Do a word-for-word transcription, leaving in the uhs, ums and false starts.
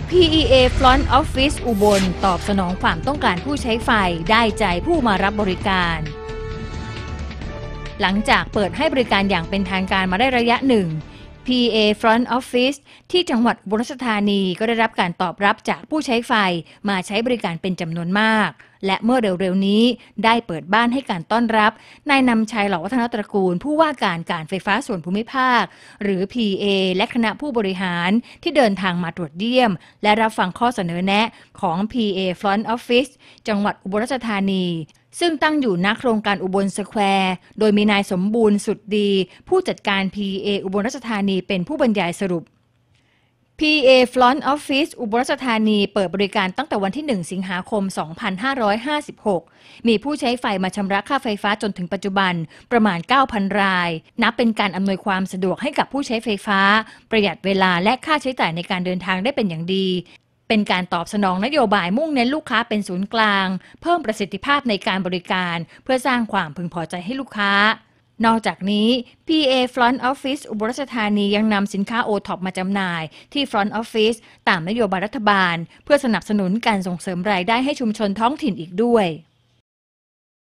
พี อี เอ Front Office อุบลตอบสนองความต้องการผู้ใช้ไฟได้ใจผู้มารับบริการ หลังจากเปิดให้บริการอย่างเป็นทางการมาได้ระยะหนึ่ง พี อี เอ Front Office ที่จังหวัดอุบลราชธานีก็ได้รับการตอบรับจากผู้ใช้ไฟมาใช้บริการเป็นจำนวนมากและเมื่อเร็วๆนี้ได้เปิดบ้านให้การต้อนรับนายนำชัยหล่อวัฒนตระกูลผู้ว่าการการไฟฟ้าส่วนภูมิภาคหรือ พี อี เอ และคณะผู้บริหารที่เดินทางมาตรวจเยี่ยมและรับฟังข้อเสนอแนะของ พี อี เอ Front Office จังหวัดอุบลราชธานีซึ่งตั้งอยู่ณโครงการอุบลสแควร์โดยมีนายสมบูรณ์สุดดีผู้จัดการ พี อี เอ อุบลราชธานีเป็นผู้บรรยายสรุป พี อี เอ Front Office อุบลราชธานีเปิดบริการตั้งแต่วันที่ หนึ่ง สิงหาคม สองพันห้าร้อยห้าสิบหก มีผู้ใช้ไฟมาชำระค่าไฟฟ้าจนถึงปัจจุบันประมาณ เก้าพัน ราย นับเป็นการอำนวยความสะดวกให้กับผู้ใช้ไฟฟ้าประหยัดเวลาและค่าใช้จ่ายในการเดินทางได้เป็นอย่างดีเป็นการตอบสนองนโยบายมุ่งเน้นลูกค้าเป็นศูนย์กลางเพิ่มประสิทธิภาพในการบริการเพื่อสร้างความพึงพอใจให้ลูกค้านอกจากนี้ พี อี เอ Front Office อุบลราชธานียังนำสินค้า โอ ท็อป มาจำหน่ายที่ Front Office ตามนโยบายรัฐบาลเพื่อสนับสนุนการส่งเสริมรายได้ให้ชุมชนท้องถิ่นอีกด้วย